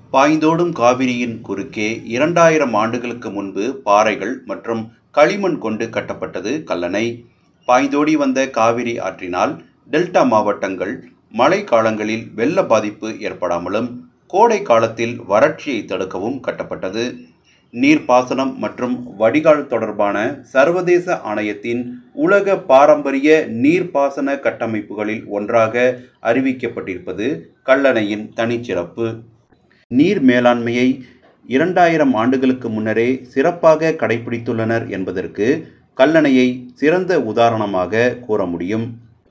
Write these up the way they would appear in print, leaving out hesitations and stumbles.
பாய்ந்தோடும் காவிரியின் குறுக்கே 2000 ஆண்டுகளுக்கு முன்பு பாறைகள் மற்றும் களிமண் கொண்டு கட்டப்பட்டது கல்லணை. பாய்ந்தோடி வந்த காவிரி ஆற்றினால் டெல்டா மாவட்டங்கள் மழை காலங்களில் வெள்ள பாதிப்பு ஏற்படாமலும் கோடை காலத்தில் வறட்சியை தடுக்கவும் கட்டப்பட்டது. நீர்ப்பாசனம் மற்றும் வடிகால் தொடர்பான சர்வதேச ஆணையத்தின் உலக பாரம்பரிய நீர்ப்பாசன கட்டமைப்புகளில் ஒன்றாக அறிவிக்கப்பட்டிருப்பது கல்லணையின் தனிச்சிறப்பு. நீர் மேலாண்மையை 2000 ஆண்டுகளுக்கு முன்னரே சிறப்பாக கடைபிடித்துள்ளனர் என்பதற்கு கல்லணையை சிறந்த உதாரணமாக கூற முடியும்.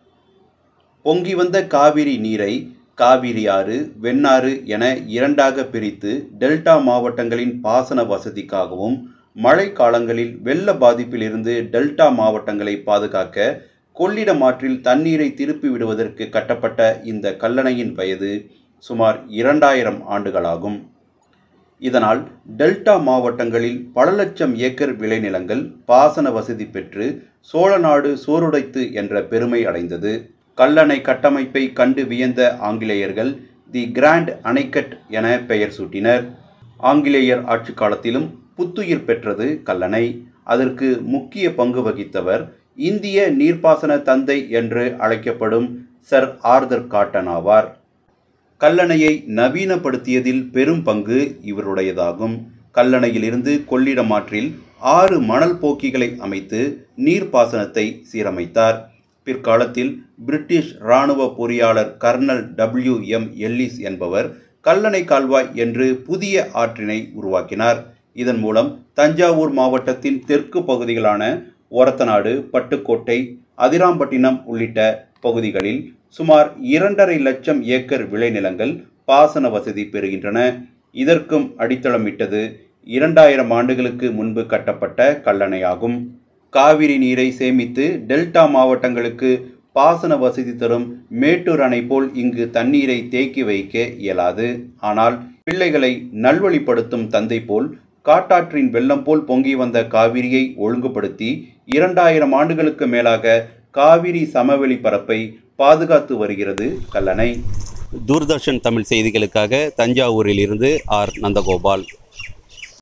பொங்கி வந்த காவிரி நீரை காவிரி ஆறு, வெண்ணாறு என இரண்டாக பிரித்து டெல்டா மாவட்டங்களின் பாசன வசதிக்காகவும் மழை காலங்களில் வெள்ள பாதிப்பிலிருந்து டெல்டா மாவட்டங்களை பாதுகாக்க கொள்ளிடம் ஆற்றில் தண்ணீரை திருப்பி விடுவதற்கு கட்டப்பட்ட இந்த கல்லணையின் வயது சுமார் 2000 ஆண்டுகளாகும். இதனால் டெல்டா மாவட்டங்களில் பல லட்சம் ஏக்கர் விளைநிலங்கள் பாசன வசதி பெற்று சோழநாடு சோறுடைத்து என்ற பெருமை அடைந்தது. கல்லணை கட்டமைப்பை கண்டு வியந்த ஆங்கிலேயர்கள் தி கிராண்ட் அணைக்கட் என பெயர் சூட்டினர். ஆங்கிலேயர் ஆட்சி காலத்திலும் புத்துயிர் பெற்றது கல்லணை. அதற்கு முக்கிய பங்கு வகித்தவர் இந்திய நீர்ப்பாசன தந்தை என்று அழைக்கப்படும் சர் ஆர்தர் காட்டன் ஆவார். கல்லணையை நவீனப்படுத்தியதில் பெரும் பங்கு இவருடையதாகும். கல்லணையிலிருந்து கொள்ளிடம் ஆற்றில் 6 மணல் போக்கிகளை அமைத்து நீர்ப்பாசனத்தை சீரமைத்தார். பிற்காலத்தில் பிரிட்டிஷ் இராணுவ பொறியாளர் கர்னல் WM எல்லிஸ் என்பவர் கல்லணை கால்வாய் என்று புதிய ஆற்றினை உருவாக்கினார். இதன் மூலம் தஞ்சாவூர் மாவட்டத்தின் தெற்கு பகுதிகளான ஒரத்தநாடு, பட்டுக்கோட்டை, அதிராம்பட்டினம் உள்ளிட்ட பகுதிகளில் சுமார் 2.5 லட்சம் ஏக்கர் விளைநிலங்கள் பாசன வசதி பெறுகின்றன. இதற்கும் அடித்தளமிட்டது 2000 ஆண்டுகளுக்கு முன்பு கட்டப்பட்ட கல்லணையாகும். காவிரி நீரை சேமித்து டெல்டா மாவட்டங்களுக்கு பாசன வசதி தரும் மேட்டூர் அணை போல் இங்கு தண்ணீரை தேக்கி வைக்க இயலாது. ஆனால் பிள்ளைகளை நல்வழிப்படுத்தும் தந்தை போல் காட்டாற்றின் வெள்ளம் போல் பொங்கி வந்த காவிரியை ஒழுங்குபடுத்தி 2000 ஆண்டுகளுக்கு மேலாக காவிரி சமவெளி பரப்பை பாதுகாத்து வருகிறது கல்லணை. தூர்தர்ஷன் தமிழ் செய்திகளுக்காக தஞ்சாவூரில் இருந்து ஆர். நந்தகோபால்.